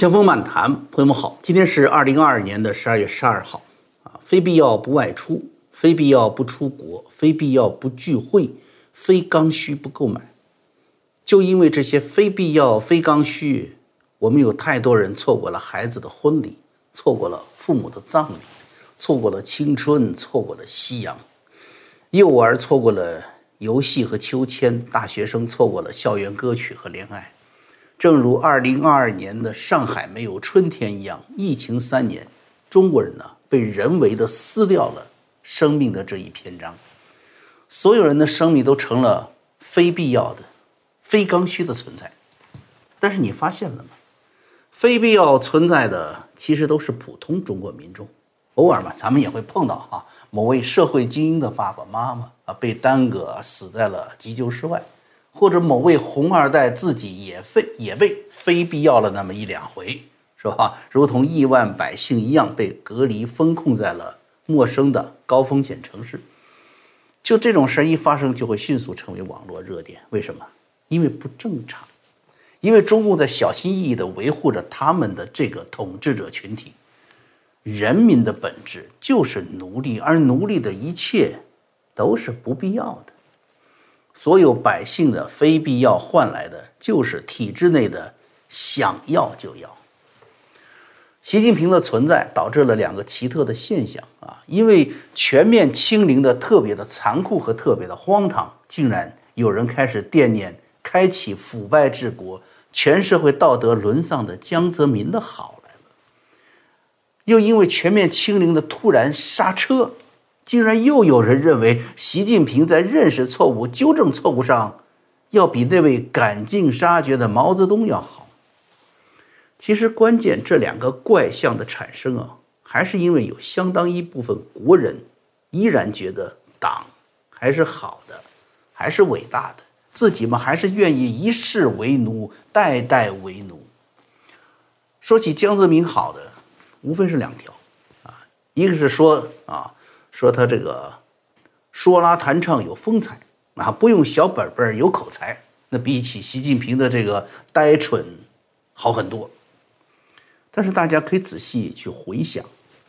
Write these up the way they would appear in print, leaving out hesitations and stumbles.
江峰漫谈，朋友们好，今天是2022年的12月12号非必要不外出，非必要不出国，非必要不聚会，非刚需不购买。就因为这些非必要、非刚需，我们有太多人错过了孩子的婚礼，错过了父母的葬礼，错过了青春，错过了夕阳。幼儿错过了游戏和秋千，大学生错过了校园歌曲和恋爱。正如2022年的上海没有春天一样，疫情3年，中国人被人为的撕掉了生命的这一篇章，所有人的生命都成了非必要的、非刚需的存在。但是你发现了吗？非必要存在的其实都是普通中国民众，偶尔嘛，咱们也会碰到某位社会精英的爸爸妈妈被耽搁死在了急救室外。或者某位红二代自己也被非必要了那么1、2回，是吧？如同亿万百姓一样被隔离封控在了陌生的高风险城市。就这种事一发生，就会迅速成为网络热点。为什么？因为不正常，因为中共在小心翼翼地维护着他们的这个统治者群体。人民的本质就是奴隶，而奴隶的一切都是不必要的。所有百姓的非必要换来的就是体制内的想要就要。习近平的存在导致了2个奇特的现象因为全面清零的特别的残酷和特别的荒唐，竟然有人开始惦念开启腐败治国、全社会道德沦丧的江泽民的好来了。又因为全面清零的突然刹车，竟然又有人认为习近平在认识错误、纠正错误上要比那位赶尽杀绝的毛泽东要好。其实关键这2个怪象的产生还是因为有相当一部分国人依然觉得党还是好的，还是伟大的，自己嘛还是愿意一世为奴，代代为奴。说起江泽民好的，无非是2条一个是说他这个说拉弹唱有风采不用小本本有口才，那比起习近平的这个呆蠢好很多。但是大家可以仔细去回想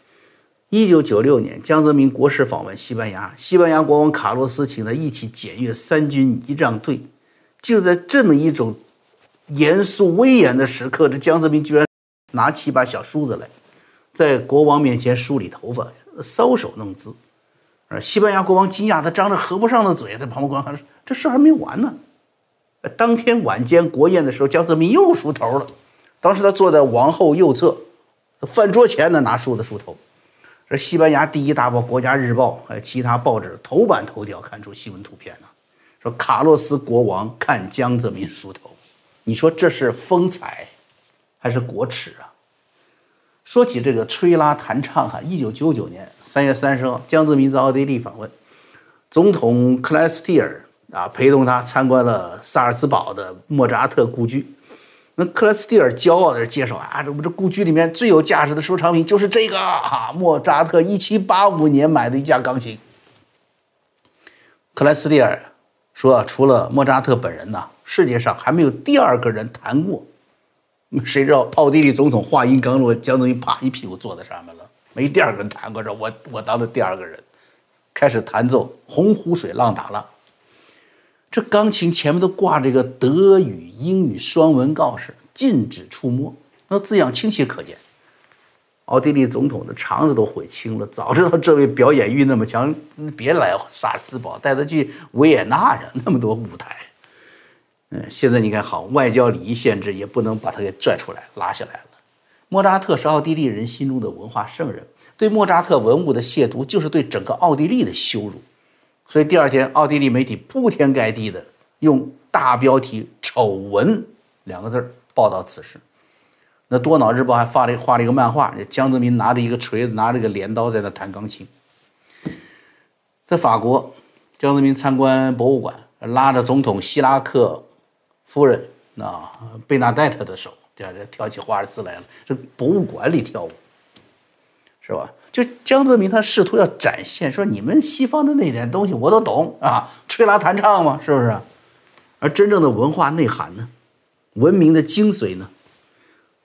，1996年江泽民国事访问西班牙，西班牙国王卡洛斯请他一起检阅3军仪仗队。就在这么一种严肃威严的时刻，这江泽民居然拿起一把小梳子来，在国王面前梳理头发，搔首弄姿。西班牙国王惊讶，他张着合不上的嘴，在旁边观看，这事还没完呢。当天晚间国宴的时候，江泽民又梳头了。当时他坐在王后右侧，饭桌前呢拿梳子梳头。这西班牙第1大报《国家日报》还有其他报纸头版头条看出新闻图片说卡洛斯国王看江泽民梳头。你说这是风采还是国耻啊？说起这个吹拉弹唱1999年3月30号，江泽民在奥地利访问，总统克莱斯蒂尔陪同他参观了萨尔茨堡的莫扎特故居。那克莱斯蒂尔骄傲地介绍这故居里面最有价值的收藏品就是这个莫扎特1785年买的一架钢琴。克莱斯蒂尔说除了莫扎特本人世界上还没有第2个人弹过。谁知道奥地利总统话音刚落，江泽民啪一屁股坐在上面了，没第2个人弹过，我当了第2个人，开始弹奏洪湖水浪打浪。这钢琴前面都挂这个德语、英语双文告示，禁止触摸，那字样清晰可见。奥地利总统的肠子都悔青了，早知道这位表演欲那么强，别来萨尔茨堡，带他去维也纳去，那么多舞台。现在你看好，外交礼仪限制也不能把他给拽出来拉下来了。莫扎特是奥地利人心中的文化圣人，对莫扎特文物的亵渎就是对整个奥地利的羞辱。所以第2天奥地利媒体铺天盖地的用大标题丑闻2个字报道此事。那多瑙日报还画了一个漫画，江泽民拿着一个锤子，拿着一个镰刀在那弹钢琴。在法国，江泽民参观博物馆，拉着总统希拉克夫人贝纳代特的手，跳起华尔兹来了。这博物馆里跳舞，是吧？就江泽民他试图要展现说，你们西方的那点东西我都懂吹拉弹唱嘛，是不是？而真正的文化内涵呢，文明的精髓呢，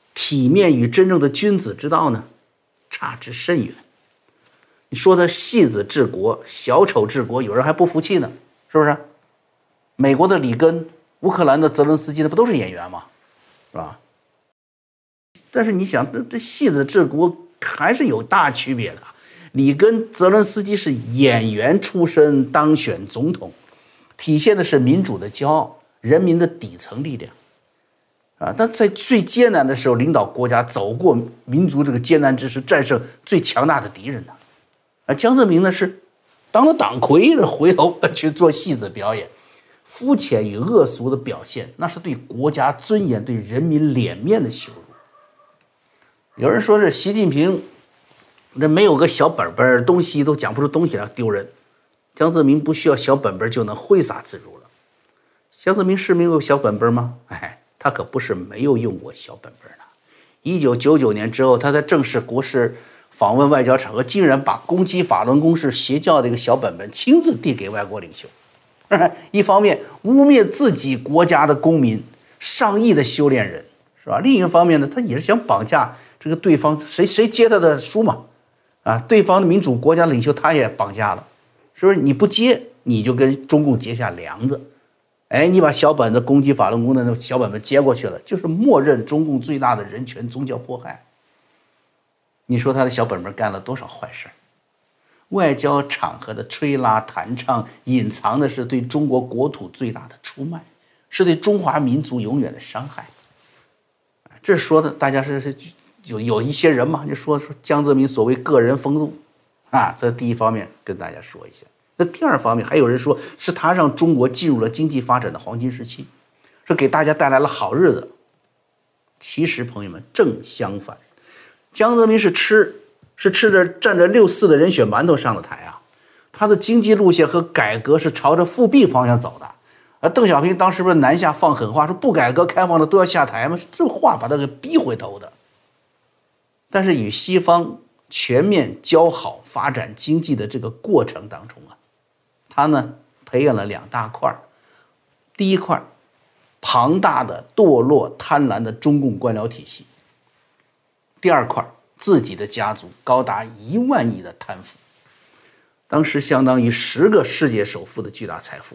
体面与真正的君子之道呢，差之甚远。你说他戏子治国，小丑治国，有人还不服气呢，是不是？美国的里根，乌克兰的泽伦斯基，那不都是演员吗？是吧？但是你想，这戏子治国还是有大区别的。里根、泽伦斯基是演员出身当选总统，体现的是民主的骄傲，人民的底层力量。但在最艰难的时候，领导国家走过民族这个艰难之时，战胜最强大的敌人呢。江泽民呢是当了党魁，回头去做戏子表演，肤浅与恶俗的表现，那是对国家尊严、对人民脸面的羞辱。有人说这习近平这没有个小本本，东西都讲不出东西来，丢人。江泽民不需要小本本就能挥洒自如了。江泽民是没有小本本吗？他可不是没有用过小本本的。1999年之后，他在正式国事访问外交场合，竟然把攻击法轮功是邪教的一个小本本亲自递给外国领袖。一方面污蔑自己国家的公民，上亿的修炼人，是吧？另一方面呢，他也是想绑架这个对方，谁接他的书嘛？对方的民主国家领袖他也绑架了，是不是？你不接，你就跟中共结下梁子。你把小本子攻击法轮功的那小本本接过去了，就是默认中共最大的人权宗教迫害。你说他的小本本干了多少坏事？外交场合的吹拉弹唱，隐藏的是对中国国土最大的出卖，是对中华民族永远的伤害。这说的大家是有一些人嘛，就说江泽民所谓个人风度这第一方面跟大家说一下。那第二方面，还有人说是他让中国进入了经济发展的黄金时期，是给大家带来了好日子。其实朋友们，正相反，江泽民是吃着蘸着6·4的人血馒头上的台啊，他的经济路线和改革是朝着复辟方向走的。邓小平当时不是南下放狠话，说不改革开放的都要下台吗？这话把他给逼回头的。但是与西方全面交好发展经济的这个过程当中他呢培养了2大块。第一块，庞大的堕落贪婪的中共官僚体系；第二块，自己的家族高达1万亿的贪腐，当时相当于10个世界首富的巨大财富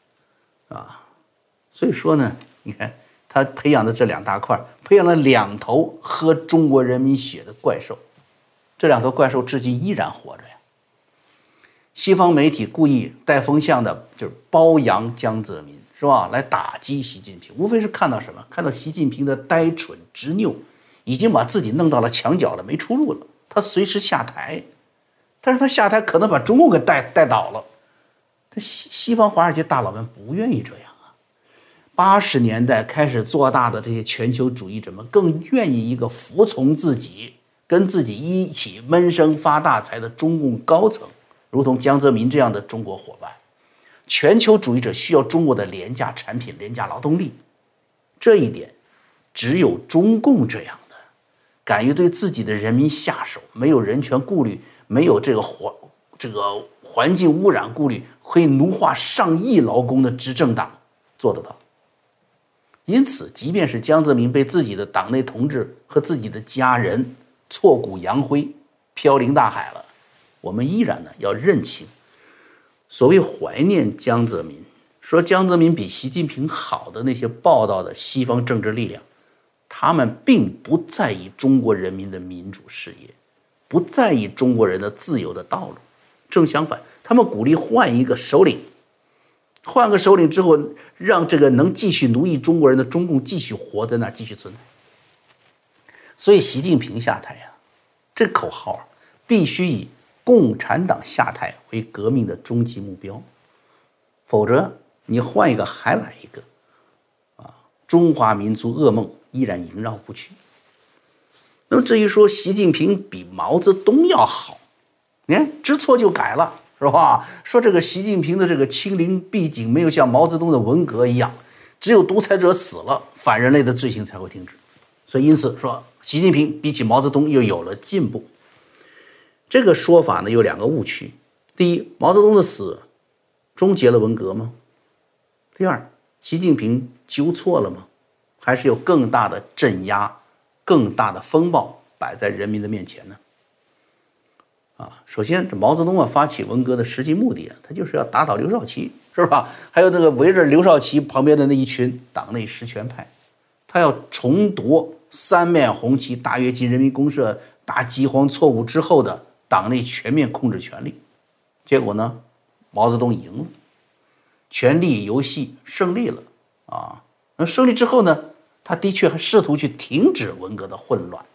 所以说呢，你看他培养的这2大块，培养了2头喝中国人民血的怪兽，这2头怪兽至今依然活着呀。西方媒体故意带风向的，就是褒扬江泽民，是吧？来打击习近平，无非是看到什么？看到习近平的呆蠢执拗，已经把自己弄到了墙角了，没出路了。他随时下台，但是他下台可能把中共给带倒了。西方华尔街大佬们不愿意这样80年代开始做大的这些全球主义者们，更愿意一个服从自己、跟自己一起闷声发大财的中共高层。如同江泽民这样的中国伙伴，全球主义者需要中国的廉价产品、廉价劳动力。这一点，只有中共这样的，敢于对自己的人民下手，没有人权顾虑，没有这个环境污染顾虑，可以奴化上亿劳工的执政党做得到。因此，即便是江泽民被自己的党内同志和自己的家人挫骨扬灰、飘零大海了，我们依然要认清，所谓怀念江泽民，说江泽民比习近平好的那些报道的西方政治力量，他们并不在意中国人民的民主事业，不在意中国人的自由的道路。正相反，他们鼓励换一个首领，换个首领之后，让这个能继续奴役中国人的中共继续活在那儿，继续存在。所以习近平下台这口号必须以共产党下台为革命的终极目标，否则你换一个还来一个中华民族噩梦依然萦绕不去。那么至于说习近平比毛泽东要好，你看知错就改了，是吧？说这个习近平的这个清零闭境没有像毛泽东的文革一样，只有独裁者死了，反人类的罪行才会停止。所以因此说习近平比起毛泽东又有了进步。这个说法呢有2个误区。第一，毛泽东的死终结了文革吗？第二，习近平纠错了吗？还是有更大的镇压更大的风暴摆在人民的面前呢？首先这毛泽东发起文革的实际目的他就是要打倒刘少奇，是吧？还有那个围着刘少奇旁边的那一群党内实权派，他要重夺三面红旗、大跃进、人民公社大饥荒错误之后的党内全面控制权力。结果呢，毛泽东赢了，权力游戏胜利了那胜利之后呢，他的确还试图去停止文革的混乱。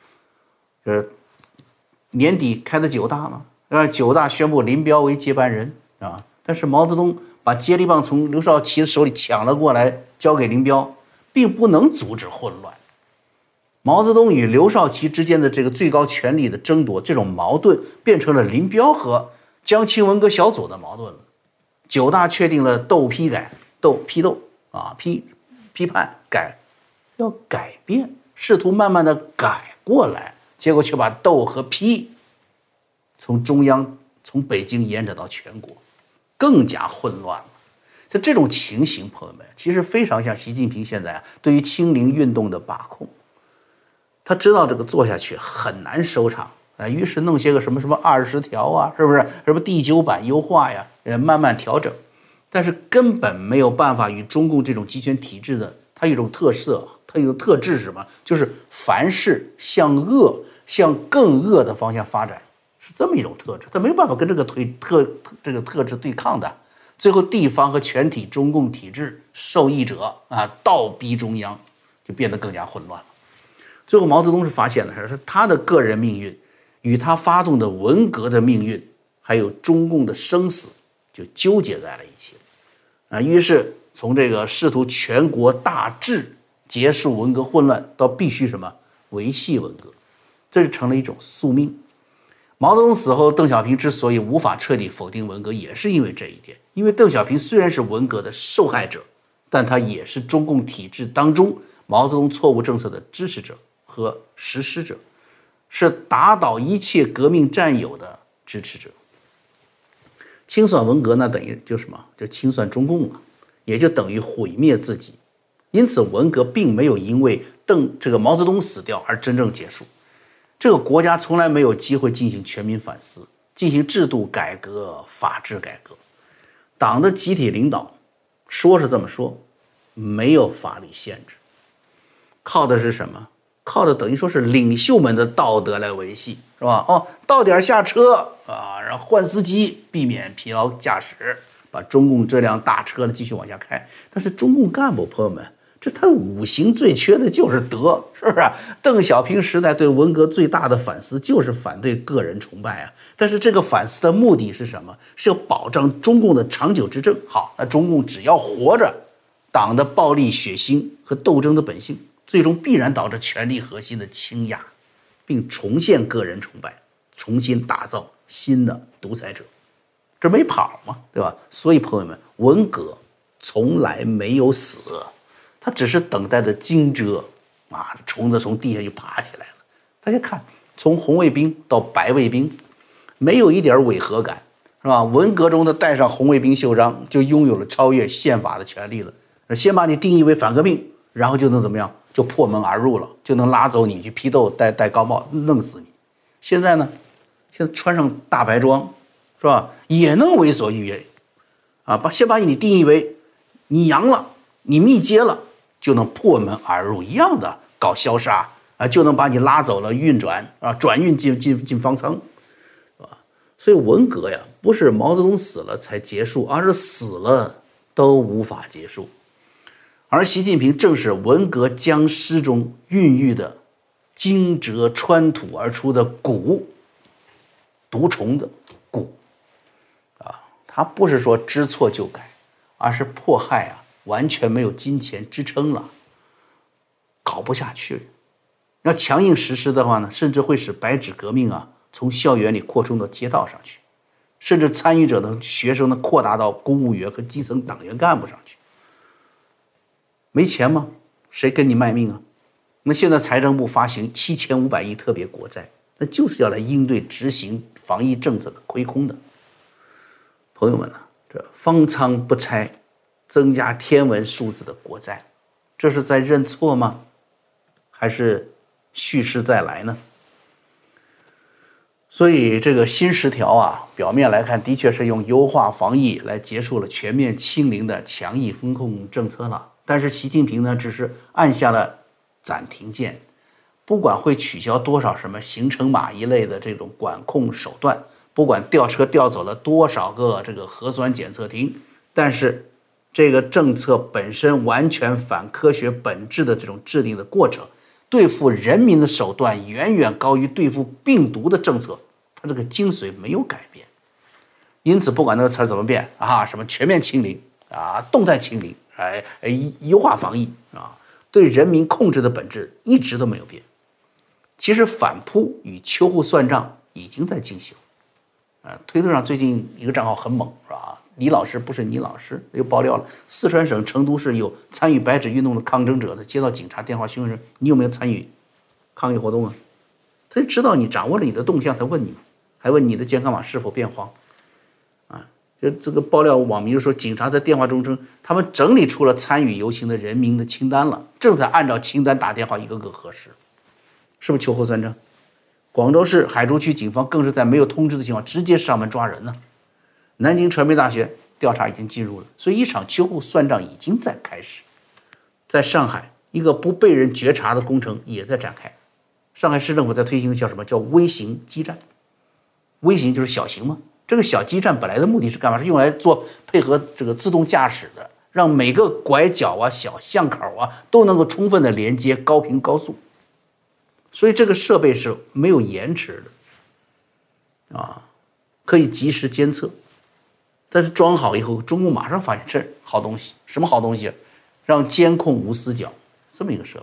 年底开的9大嘛，9大宣布林彪为接班人但是毛泽东把接力棒从刘少奇的手里抢了过来，交给林彪，并不能阻止混乱。毛泽东与刘少奇之间的这个最高权力的争夺，这种矛盾变成了林彪和江青文革小组的矛盾了。9大确定了斗批改，批斗批判改，要改变，试图慢慢的改过来，结果却把斗和批从中央从北京延展到全国，更加混乱了。在这种情形，朋友们，其实非常像习近平现在对于清零运动的把控。他知道这个做下去很难收场于是弄些个什么20条是不是？什么第9版优化呀，慢慢调整，但是根本没有办法与中共这种集权体制的它有一种特色，它有一种特质是什么？就是凡事向更恶的方向发展，是这么一种特质，它没有办法跟这个特质对抗的。最后地方和全体中共体制受益者倒逼中央，就变得更加混乱了。最后毛泽东是发现了，是他的个人命运与他发动的文革的命运，还有中共的生死，就纠结在了一起于是从这个试图全国大治结束文革混乱，到必须维系文革，这就成了一种宿命。毛泽东死后，邓小平之所以无法彻底否定文革，也是因为这一点。因为邓小平虽然是文革的受害者，但他也是中共体制当中毛泽东错误政策的支持者和实施者，是打倒一切革命战友的支持者。清算文革等于就就清算中共了，也就等于毁灭自己。因此文革并没有因为毛泽东死掉而真正结束。这个国家从来没有机会进行全民反思，进行制度改革、法治改革。党的集体领导说是这么说，没有法律限制，靠的是什么？靠的等于说是领袖们的道德来维系，是吧？到点下车然后换司机，避免疲劳驾驶，把中共这辆大车继续往下开。但是中共干部朋友们，这他五行最缺的就是德，是不是邓小平时代对文革最大的反思就是反对个人崇拜但是这个反思的目的是什么？是要保障中共的长久执政。好，那中共只要活着，党的暴力、血腥和斗争的本性，最终必然导致权力核心的倾轧，并重现个人崇拜，重新打造新的独裁者。这没跑嘛，对吧？所以朋友们，文革从来没有死，它只是等待的惊蛰虫子从地下就爬起来了。大家看，从红卫兵到白卫兵，没有一点违和感，是吧？文革中的戴上红卫兵袖章，就拥有了超越宪法的权利了。先把你定义为反革命，然后就能怎么样？就破门而入了，就能拉走你去批斗，戴高帽，弄死你。现在呢？现在穿上大白装，是吧？也能为所欲为先把你定义为你阳了，你密接了，就能破门而入，一样的搞消杀就能把你拉走了，运转转运进方舱，是吧？所以文革呀，不是毛泽东死了才结束，而是死了都无法结束。而习近平正是文革僵尸中孕育的惊蛰穿土而出的蛊，毒虫的蛊他不是说知错就改，而是迫害完全没有金钱支撑了，搞不下去。要强硬实施的话呢，甚至会使白纸革命从校园里扩充到街道上去，甚至参与者的学生呢扩大到公务员和基层党员干部上去。没钱吗？谁跟你卖命那现在财政部发行7500亿特别国债，那就是要来应对执行防疫政策的亏空的。朋友们这方舱不拆，增加天文数字的国债，这是在认错吗？还是蓄势再来呢？所以这个新10条啊，表面来看的确是用优化防疫来结束了全面清零的强硬风控政策了。但是习近平呢，只是按下了暂停键，不管会取消多少什么行程码一类的这种管控手段，不管吊车调走了多少个这个核酸检测亭，但是这个政策本身完全反科学本质的这种制定的过程，对付人民的手段远远高于对付病毒的政策，它这个精髓没有改变。因此不管那个词儿怎么变啊，什么全面清零啊，动态清零，优化防疫啊，对人民控制的本质一直都没有变。其实反扑与秋后算账已经在进行。推特上最近一个账号很猛，是吧？李老师不是你老师，又爆料了四川省成都市有参与白纸运动的抗争者呢，接到警察电话询问你有没有参与抗议活动啊？他就知道你掌握了你的动向，才问你，还问你的健康码是否变黄啊？就这个爆料网民就说，警察在电话中称他们整理出了参与游行的人名的清单了，正在按照清单打电话一个个核实，是不是秋后算账？广州市海珠区警方更是在没有通知的情况直接上门抓人呢。南京传媒大学调查已经进入了，所以一场秋后算账已经在开始。在上海，一个不被人觉察的工程也在展开。上海市政府在推行叫什么？叫微型基站。微型就是小型嘛。这个小基站本来的目的是干嘛？是用来做配合这个自动驾驶的，让每个拐角啊、小巷口啊都能够充分的连接高频高速。所以这个设备是没有延迟的啊，可以及时监测。但是装好以后，中共马上发现这好东西，什么好东西？让监控无死角，这么一个设备。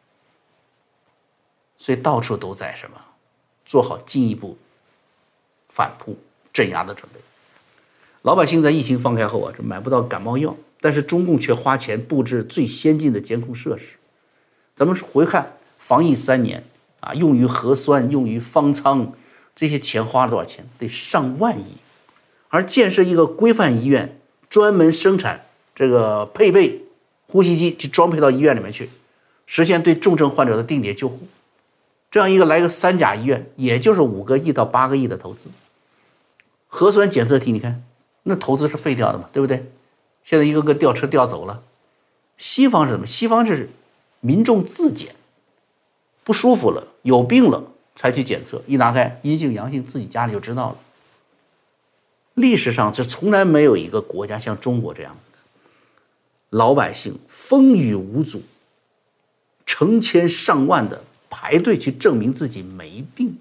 所以到处都在什么？做好进一步反扑镇压的准备。老百姓在疫情放开后啊，这买不到感冒药，但是中共却花钱布置最先进的监控设施。咱们回看防疫3年啊，用于核酸、用于方舱，这些钱花了多少钱？得上万亿。而建设一个规范医院，专门生产这个配备呼吸机，去装配到医院里面去，实现对重症患者的定点救护。这样一个来个3甲医院，也就是5个亿到8个亿的投资。核酸检测体，你看那投资是废掉的嘛，对不对？现在一个个吊车调走了。西方是什么？西方是民众自检，不舒服了，有病了才去检测，一拿开阴性阳性，自己家里就知道了。历史上这从来没有一个国家像中国这样的，老百姓风雨无阻，成千上万的排队去证明自己没病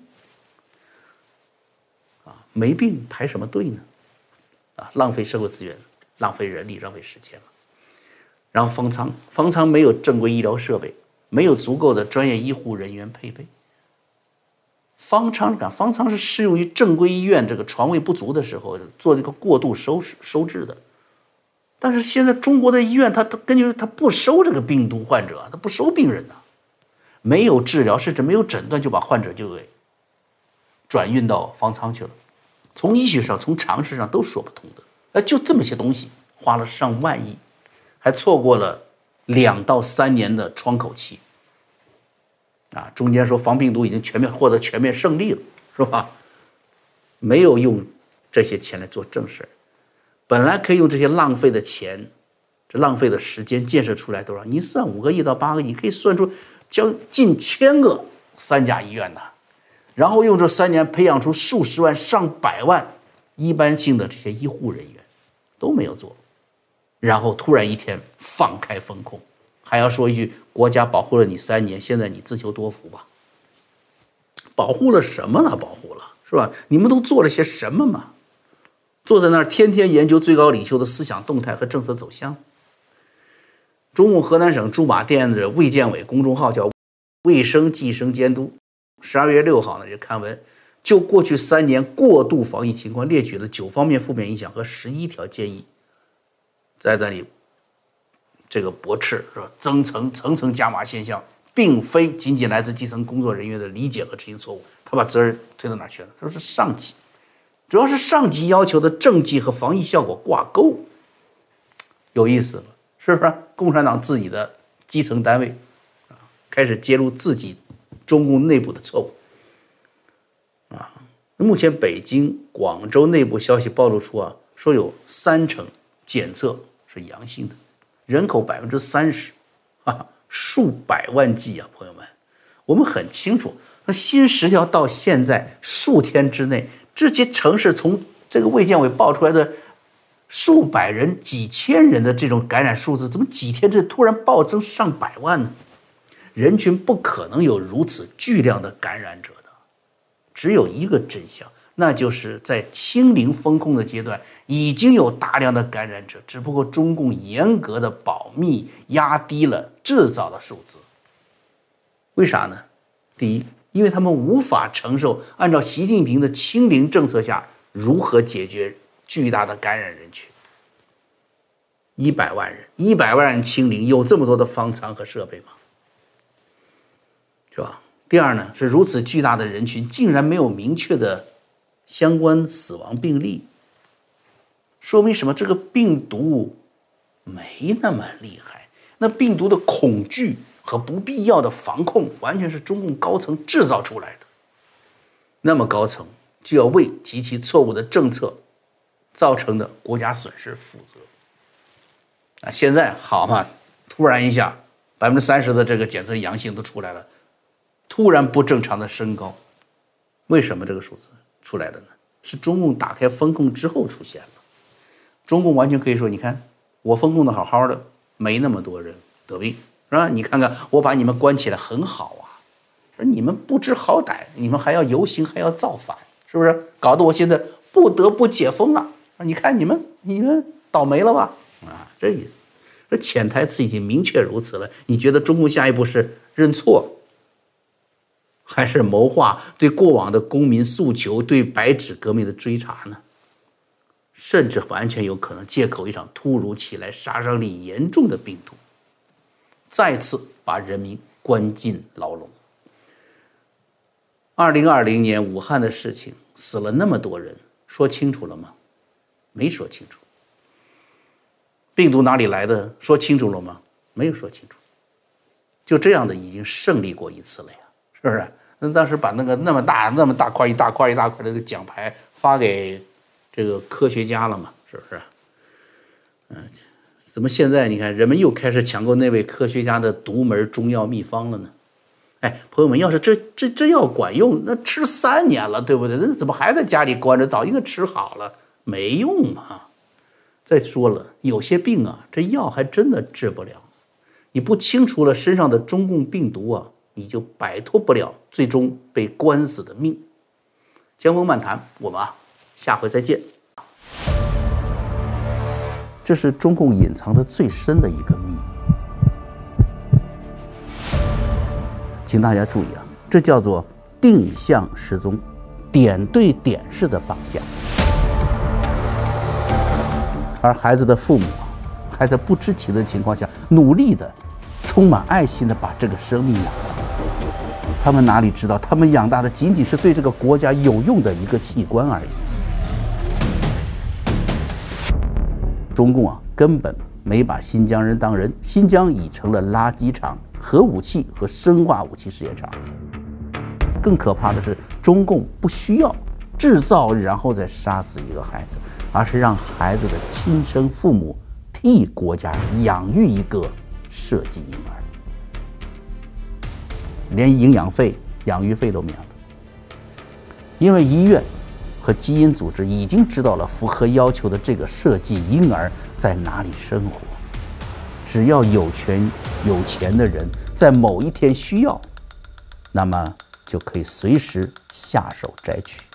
啊，没病排什么队呢？啊，浪费社会资源，浪费人力，浪费时间了。然后方舱没有正规医疗设备，没有足够的专业医护人员配备。方舱是适用于正规医院这个床位不足的时候做这个过渡收治的，但是现在中国的医院它根据它不收这个病毒患者，它不收病人呐，没有治疗甚至没有诊断就把患者就给转运到方舱去了，从医学上从常识上都说不通的。就这么些东西花了上万亿，还错过了2到3年的窗口期。啊，中间说防病毒已经获得全面胜利了，是吧？没有用这些钱来做正事，本来可以用这些浪费的钱，这浪费的时间建设出来多少？你算5个亿到8个亿，你可以算出近1000个3甲医院的，然后用这3年培养出数十万、上百万一般性的这些医护人员，都没有做，然后突然一天放开风控。还要说一句，国家保护了你3年，现在你自求多福吧。保护了什么了？保护了，是吧？你们都做了些什么嘛？坐在那儿天天研究最高领袖的思想动态和政策走向。中共河南省驻马店的卫健委公众号叫卫生计生监督，12月6号呢就刊文，就过去3年过度防疫情况列举了9方面负面影响和11条建议，在那里这个驳斥，是吧？层层加码现象，并非仅仅来自基层工作人员的理解和执行错误。他把责任推到哪去了？他说是上级，主要是上级要求的政绩和防疫效果挂钩，有意思了，是不是？共产党自己的基层单位开始揭露自己中共内部的错误。目前北京、广州内部消息暴露出说有30%检测是阳性的，人口30%，数百万计朋友们，我们很清楚，那新十条到现在数天之内，这些城市从这个卫健委报出来的数百人、几千人的这种感染数字，怎么几天之内突然暴增上百万呢？人群不可能有如此巨量的感染者的，只有一个真相，那就是在清零风控的阶段，已经有大量的感染者，只不过中共严格的保密，压低了制造的数字。为啥呢？第一，因为他们无法承受按照习近平的清零政策下如何解决巨大的感染人群。100万人清零，有这么多的方舱和设备吗？是吧？第二呢，是如此巨大的人群竟然没有明确的相关死亡病例，说明什么？这个病毒没那么厉害，那病毒的恐惧和不必要的防控完全是中共高层制造出来的。那么高层就要为极其错误的政策造成的国家损失负责。现在好嘛，突然一下30%的这个检测阳性都出来了，突然不正常的升高，为什么这个数字出来的呢？是中共打开风控之后出现了。中共完全可以说，你看我风控的好好的，没那么多人得病，是吧？你看看我把你们关起来很好而你们不知好歹，你们还要游行，还要造反，是不是？搞得我现在不得不解封了。你看你们倒霉了吧？这意思。这潜台词已经明确如此了。你觉得中共下一步是认错，还是谋划对过往的公民诉求、对白纸革命的追查呢？甚至完全有可能借口一场突如其来、杀伤力严重的病毒，再次把人民关进牢笼。2020年武汉的事情，死了那么多人，说清楚了吗？没说清楚。病毒哪里来的？说清楚了吗？没有说清楚。就这样的已经胜利过一次了呀，是不是？那当时把那么大块一大块的这个奖牌发给这个科学家了嘛，是不是？怎么现在你看人们又开始抢购那位科学家的独门中药秘方了呢？朋友们，要是这药管用，那吃3年了，对不对？那怎么还在家里关着？早应该吃好了，没用嘛。再说了，有些病这药还真的治不了。你不清除了身上的中共病毒你就摆脱不了最终被关死的命。江峰漫谈，我们下回再见。这是中共隐藏的最深的一个秘密，请大家注意这叫做定向失踪，点对点式的绑架。而孩子的父母还在不知情的情况下，努力的、充满爱心的把这个生命养大。他们哪里知道，他们养大的仅仅是对这个国家有用的一个器官而已。中共根本没把新疆人当人，新疆已成了垃圾场、核武器和生化武器试验场。更可怕的是，中共不需要制造然后再杀死一个孩子，而是让孩子的亲生父母替国家养育一个设计婴儿，连营养费、养育费都免了。因为医院和基因组织已经知道了符合要求的这个设计婴儿在哪里生活，只要有权有钱的人在某一天需要，那么就可以随时下手摘取。